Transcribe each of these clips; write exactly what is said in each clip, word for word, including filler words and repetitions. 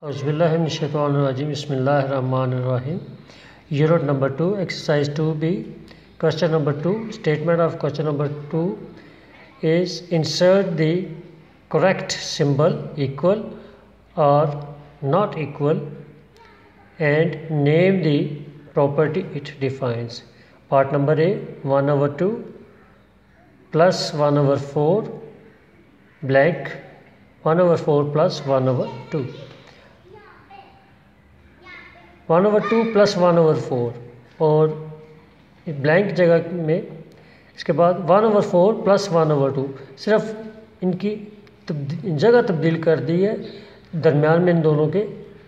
Auzubillahiminash-shaytanir-rajim. Bismillahir-rahmanir-rahim. Unit number two, exercise two B. Question number two. Statement of question number two is insert the correct symbol equal or not equal and name the property it defines. Part number A, one over two plus one over four blank one over four plus one over two. One over two plus one over four और blank जगह में इसके बाद one over four plus one over two, सिर्फ इनकी जगह तब्दील कर दी है, दरमियान में इन दोनों के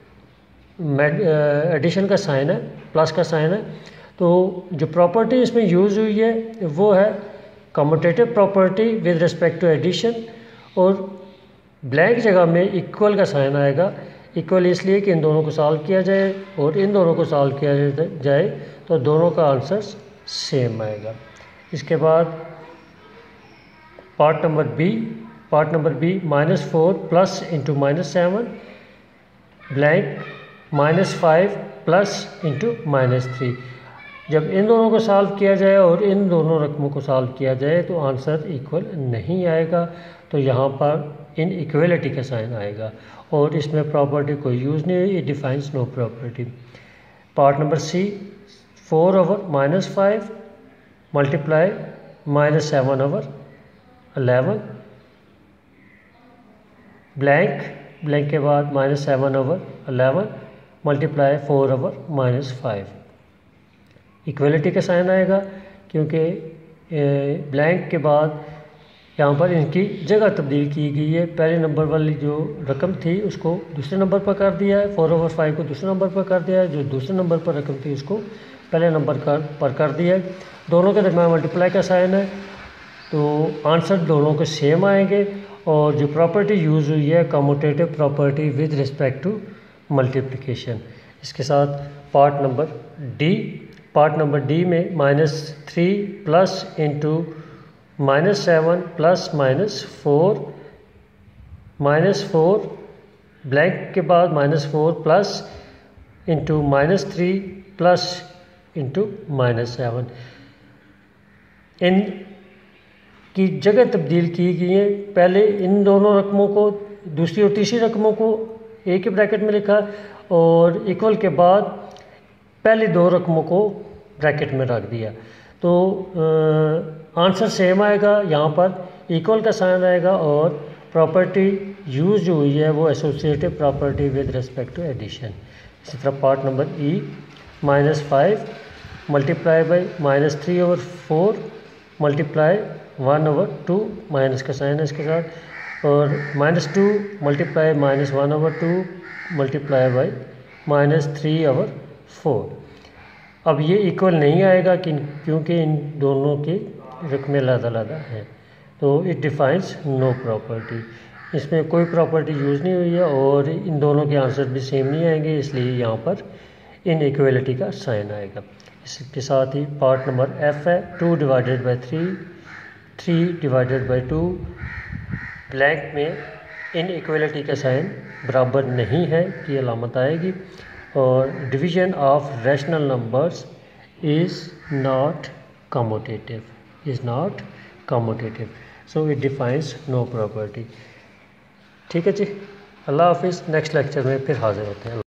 एडिशन का साइन है, प्लस का साइन है। तो जो प्रॉपर्टी इसमें यूज़ हुई है वो है commutative property with respect to addition, और ब्लैंक जगह में इक्वल का साइन आएगा। इक्वल इसलिए कि इन दोनों को सॉल्व किया जाए और इन दोनों को सॉल्व किया जाए तो दोनों का आंसर सेम आएगा। इसके बाद part number B, part number B minus four plus into minus seven blank minus five plus into minus three. जब इन दोनों को सॉल्व किया जाए और इन दोनों रकमों को सॉल्व किया जाए तो आंसर इक्वल नहीं आएगा, तो यहाँ पर इन इक्वलिटी का साइन आएगा और इसमें प्रॉपर्टी कोई यूज़ नहीं हुई, it defines no property. Part number C, four over minus five multiply minus seven over eleven blank blank के बाद minus seven over eleven multiply four over minus five. Equality का sign आएगा क्योंकि blank के बाद यहाँ पर इनकी जगह तब्दील की गई है। पहले नंबर वाली जो रकम थी उसको दूसरे नंबर पर कर दिया है, फोर ओवर फाइव को दूसरे नंबर पर कर दिया है, जो दूसरे नंबर पर रकम थी उसको पहले नंबर कर पर कर दिया है। दोनों के दरम्यान मल्टीप्लाई का साइन है तो आंसर दोनों के सेम आएंगे। और जो प्रॉपर्टी यूज़ हुई है commutative property with respect to multiplication. इसके साथ part number D, part number D में minus three plus into minus seven plus minus four minus four blank के बाद minus four plus into minus three plus into minus seven. इन की जगह तब्दील की गई है। पहले इन दोनों रकमों को दूसरी और तीसरी रकमों को एक ही ब्रैकेट में लिखा और इक्वल के बाद पहली दो रकमों को ब्रैकेट में रख दिया, तो आंसर सेम आएगा। यहाँ पर इक्वल का साइन आएगा और प्रॉपर्टी यूज जो हुई है वो associative property with respect to addition. इसी तरह part number E, minus five multiply by minus three over four multiply one over two, minus का साइन है इसके साथ, और minus two multiply minus one over two multiply by minus three over four. अब ये equal नहीं आएगा कि क्योंकि इन दोनों की रकमें अलग अलग हैं, तो इट डिफाइंस नो प्रॉपर्टी। इसमें कोई प्रॉपर्टी यूज़ नहीं हुई है और इन दोनों के आंसर भी सेम नहीं आएंगे, इसलिए यहाँ पर इन इक्वलिटी का साइन आएगा। इसके साथ ही पार्ट नंबर एफ है, two divided by three three divided by two blank में इन इक्वलिटी का साइन बराबर नहीं है कि अलामत आएगी। और division of rational numbers is not commutative, is not commutative, so it defines no property. ठीक है जी, अल्लाह हाफिज़। नेक्स्ट लेक्चर में फिर हाजिर होते हैं।